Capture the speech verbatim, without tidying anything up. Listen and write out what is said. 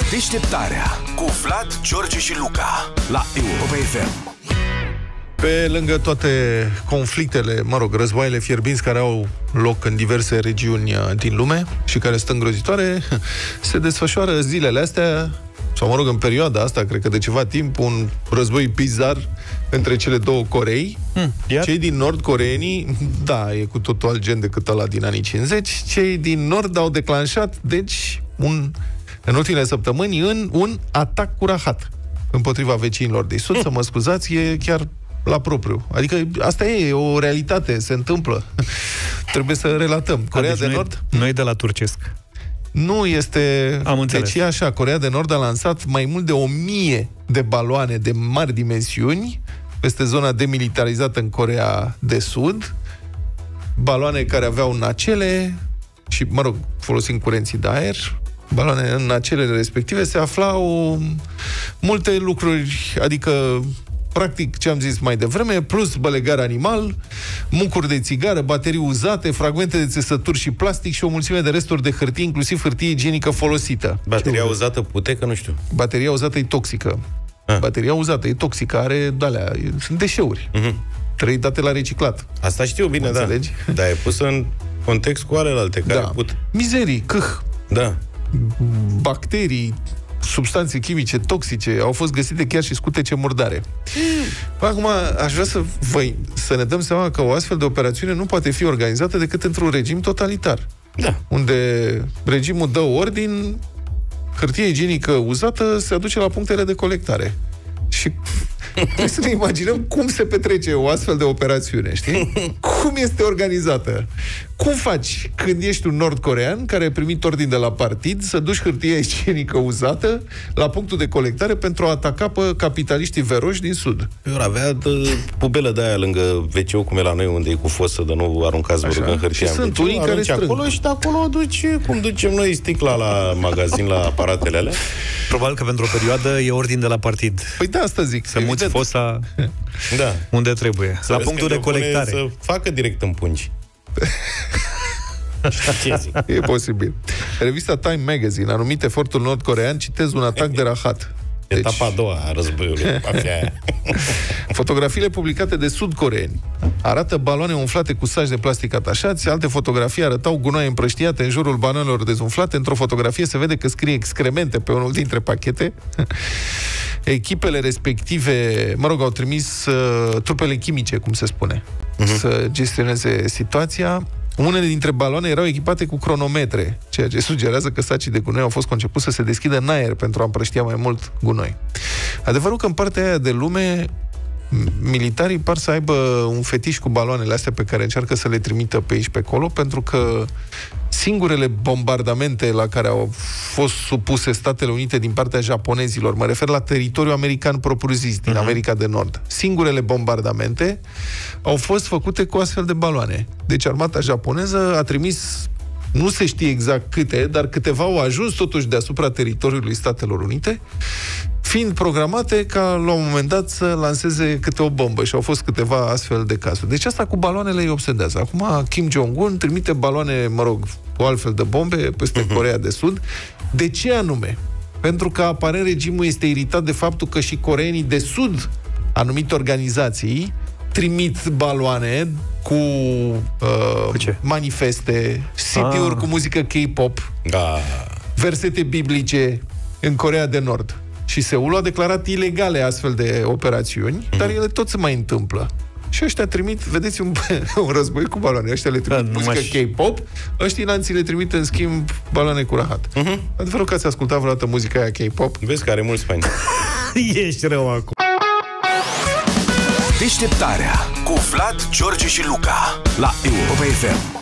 Deșteptarea cu Vlad, George și Luca la Europa F M. Pe lângă toate conflictele, mă rog, războaiele fierbinți care au loc în diverse regiuni din lume și care sunt îngrozitoare, se desfășoară zilele astea, sau mă rog, în perioada asta, cred că de ceva timp, un război bizar între cele două Corei. Hmm, cei din nord, coreenii, da, e cu totul alt gen decât ăla din anii cincizeci, cei din nord au declanșat, deci, un, în ultimele săptămâni, în un atac cu rahat împotriva vecinilor de sud. Hmm. Să mă scuzați, e chiar la propriu. Adică asta e, e o realitate, se întâmplă. Trebuie să relatăm. Coreea deci de noi, Nord... Noi de la turcesc. Nu este... Am înțeles. Deci e așa, Coreea de Nord a lansat mai mult de o mie de baloane de mari dimensiuni peste zona demilitarizată în Coreea de Sud. Baloane care aveau nacele și, mă rog, folosind curenții de aer. Baloane în nacelele respective se aflau multe lucruri, adică practic, ce am zis mai devreme, plus bălegar animal, mucuri de țigară, baterii uzate, fragmente de țesături și plastic și o mulțime de resturi de hârtie, inclusiv hârtie igienică folosită. Bateria uzată putecă, nu știu. Bateria uzată e toxică. Ah. Bateria uzată e toxică, are de-alea, sunt deșeuri. Uh-huh. Trebuie date la reciclat. Asta știu bine, mă da. Înțelegi? Dar e pus în context cu alelalte care da. put. Mizerii, câh. Da. Bacterii, substanțe chimice toxice au fost găsite chiar și scutece murdare. Mm. Acum, aș vrea să, vă, să ne dăm seama că o astfel de operațiune nu poate fi organizată decât într-un regim totalitar. Da. Unde regimul dă ordin, hârtie igienică uzată se aduce la punctele de colectare. Și trebuie să ne imaginăm cum se petrece o astfel de operațiune, știi? Cum este organizată? Cum faci când ești un nord-corean care a primit ordin de la partid să duci hârtie igienică uzată la punctul de colectare pentru a ataca pe capitaliștii veroși din sud? Eu avea de pubelă de aia lângă ve ce-ul, cum e la noi, unde e cu fosă, de nu aruncați în hârtie. Și sunt unii care strâng acolo și de acolo duci, cum ducem noi sticla la magazin, la aparatele alea. Probabil că pentru o perioadă e ordin de la partid. Păi da, asta zic. Să muți fosa da. unde trebuie. Să la punctul de colectare. Să facă direct în pungi. Ce zic? E posibil. Revista Time Magazine a numit efortul nord-corean, citez, un atac de rahat. Deci, etapa a doua a războiului. Fotografiile publicate de sud-coreeni arată baloane umflate cu saci de plastic atașați, alte fotografii arătau gunoaie împrăștiate în jurul bananelor dezumflate. Într-o fotografie se vede că scrie excremente pe unul dintre pachete. Echipele respective, mă rog, au trimis uh, trupele chimice, cum se spune, uh-huh. să gestioneze situația. Unele dintre baloane erau echipate cu cronometre, ceea ce sugerează că sacii de gunoi au fost conceput să se deschidă în aer pentru a împrăștia mai mult gunoi. Adevărul că în partea aia de lume militarii par să aibă un fetiș cu baloanele astea pe care încearcă să le trimită pe aici pe acolo, pentru că singurele bombardamente la care au fost supuse Statele Unite din partea japonezilor, mă refer la teritoriul american propriu-zis, din uh-huh. America de Nord, singurele bombardamente au fost făcute cu astfel de baloane. Deci armata japoneză a trimis, nu se știe exact câte, dar câteva au ajuns totuși deasupra teritoriului Statelor Unite, fiind programate ca la un moment dat să lanseze câte o bombă, și au fost câteva astfel de cazuri. Deci asta cu baloanele îi obsedează. Acum Kim Jong-un trimite baloane, mă rog, cu altfel de bombe peste uh-huh. Coreea de Sud. De ce anume? Pentru că aparent regimul este iritat de faptul că și coreenii de Sud, anumite organizații, trimit baloane cu, uh, cu ce? manifeste, C D-uri ah. cu muzică K-pop, da. versete biblice în Coreea de Nord. Și Seulul a declarat ilegale astfel de operațiuni, mm-hmm. dar ele tot se mai întâmplă. Și ăștia trimit, vedeți, un, un război cu baloane. Ăștia le trimit da, muzică și... K-pop, ăștia lanții le trimit în schimb baloane cu rahat. Mm-hmm. Adevărul că ați ascultat vreodată muzica aia K-pop? Vezi că are mulți fani. Ești rău acum. Deșteptarea cu Vlad, George și Luca la Europa F M.